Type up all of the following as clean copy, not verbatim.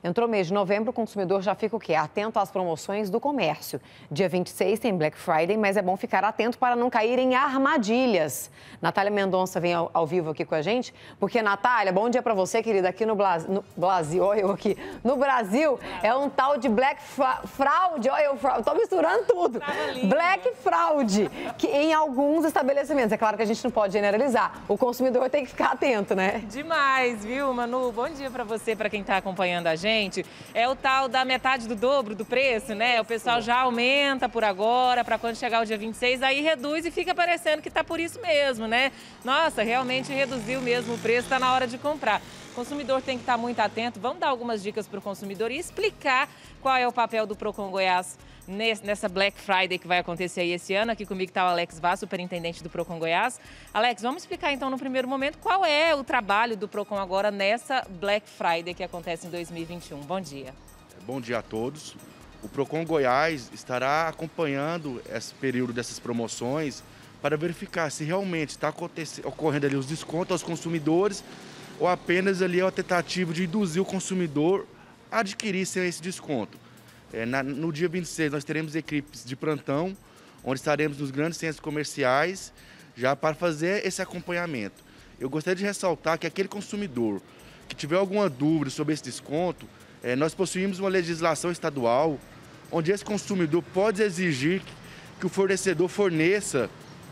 Entrou mês de novembro, o consumidor já fica o quê? Atento às promoções do comércio. Dia 26 tem Black Friday, mas é bom ficar atento para não cair em armadilhas. Natália Mendonça vem ao vivo aqui com a gente, porque, Natália, bom dia para você, querida, aqui no Brasil, olha eu aqui, no Brasil é um tal de Black Fraud, olha eu tô misturando tudo. Black Fraud, que em alguns estabelecimentos, é claro que a gente não pode generalizar, o consumidor tem que ficar atento, né? Demais, viu, Manu? Bom dia para você, para quem está acompanhando a gente. É o tal da metade do dobro do preço, né? O pessoal já aumenta por agora, para quando chegar o dia 26, aí reduz e fica parecendo que tá por isso mesmo, né? Nossa, realmente reduziu mesmo o preço, tá na hora de comprar. O consumidor tem que estar muito atento. Vamos dar algumas dicas para o consumidor e explicar qual é o papel do Procon Goiás nessa Black Friday que vai acontecer aí esse ano. Aqui comigo está o Alex Vaz, superintendente do Procon Goiás. Alex, vamos explicar então no primeiro momento qual é o trabalho do Procon agora nessa Black Friday que acontece em 2021. Bom dia. Bom dia a todos. O Procon Goiás estará acompanhando esse período dessas promoções para verificar se realmente está ocorrendo ali os descontos aos consumidores ou apenas ali é uma tentativa de induzir o consumidor a adquirir esse desconto. No dia 26 nós teremos equipes de plantão, onde estaremos nos grandes centros comerciais já para fazer esse acompanhamento. Eu gostaria de ressaltar que aquele consumidor que tiver alguma dúvida sobre esse desconto, nós possuímos uma legislação estadual onde esse consumidor pode exigir que o fornecedor forneça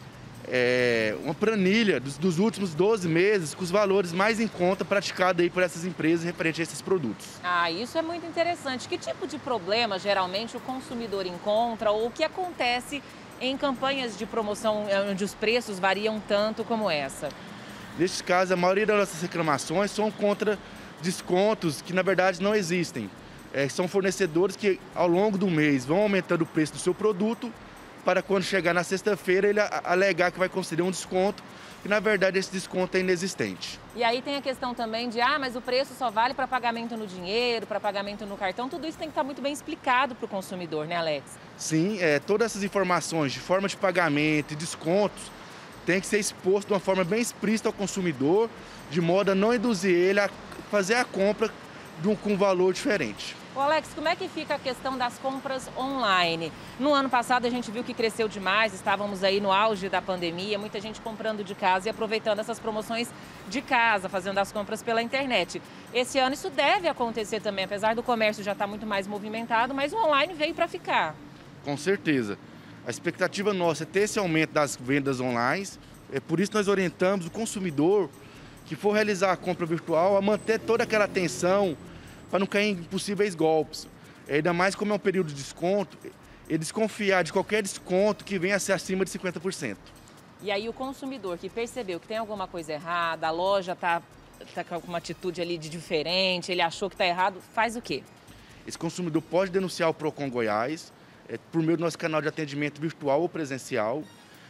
uma planilha dos últimos 12 meses com os valores mais em conta praticados aí por essas empresas referente a esses produtos. Ah, isso é muito interessante. Que tipo de problema geralmente o consumidor encontra ou o que acontece em campanhas de promoção onde os preços variam tanto como essa? Neste caso, a maioria das nossas reclamações são contra descontos que na verdade não existem. São fornecedores que ao longo do mês vão aumentando o preço do seu produto para quando chegar na sexta-feira ele alegar que vai conceder um desconto, que na verdade esse desconto é inexistente. E aí tem a questão também de, mas o preço só vale para pagamento no dinheiro, para pagamento no cartão, tudo isso tem que estar muito bem explicado para o consumidor, né, Alex? Sim, todas essas informações de forma de pagamento e descontos tem que ser exposto de uma forma bem explícita ao consumidor, de modo a não induzir ele a fazer a compra com um valor diferente. Ô Alex, como é que fica a questão das compras online? No ano passado a gente viu que cresceu demais, estávamos aí no auge da pandemia, muita gente comprando de casa e aproveitando essas promoções de casa, fazendo as compras pela internet. Esse ano isso deve acontecer também, apesar do comércio já estar muito mais movimentado, mas o online veio para ficar. Com certeza. A expectativa nossa é ter esse aumento das vendas online, por isso nós orientamos o consumidor que for realizar a compra virtual a manter toda aquela atenção para não cair em possíveis golpes. Ainda mais como é um período de desconto, e desconfiar de qualquer desconto que venha a ser acima de 50%. E aí o consumidor que percebeu que tem alguma coisa errada, a loja está com uma atitude ali de diferente, ele achou que está errado, faz o quê? Esse consumidor pode denunciar o Procon Goiás por meio do nosso canal de atendimento virtual ou presencial.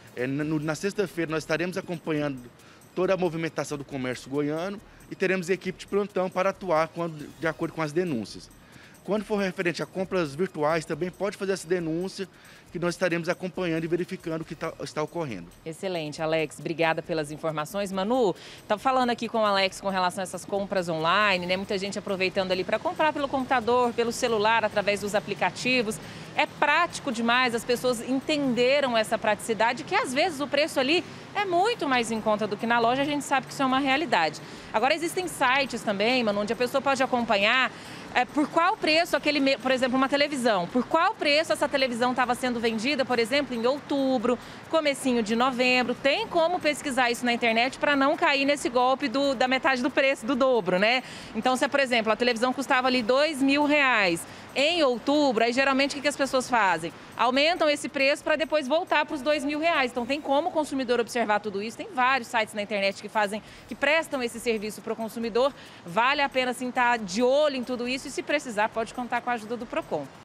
Na sexta-feira nós estaremos acompanhando toda a movimentação do comércio goiano e teremos equipe de plantão para atuar de acordo com as denúncias. Quando for referente a compras virtuais, também pode fazer essa denúncia que nós estaremos acompanhando e verificando o que está ocorrendo. Excelente, Alex. Obrigada pelas informações. Manu, estava falando aqui com o Alex com relação a essas compras online, né? Muita gente aproveitando ali para comprar pelo computador, pelo celular, através dos aplicativos. É prático demais, as pessoas entenderam essa praticidade, que às vezes o preço ali é muito mais em conta do que na loja, a gente sabe que isso é uma realidade. Agora existem sites também, Manu, onde a pessoa pode acompanhar por qual preço por exemplo, uma televisão, por qual preço essa televisão estava sendo vendida, por exemplo, em outubro, comecinho de novembro. Tem como pesquisar isso na internet para não cair nesse golpe da metade do preço, do dobro, né? Então, se, por exemplo, a televisão custava ali R$2.000 em outubro, aí geralmente o que as pessoas fazem? Aumentam esse preço para depois voltar para os R$2.000. Então, tem como o consumidor observar tudo isso. Tem vários sites na internet que prestam esse serviço para o consumidor. Vale a pena, sim, estar de olho em tudo isso e, se precisar, pode contar com a ajuda do Procon.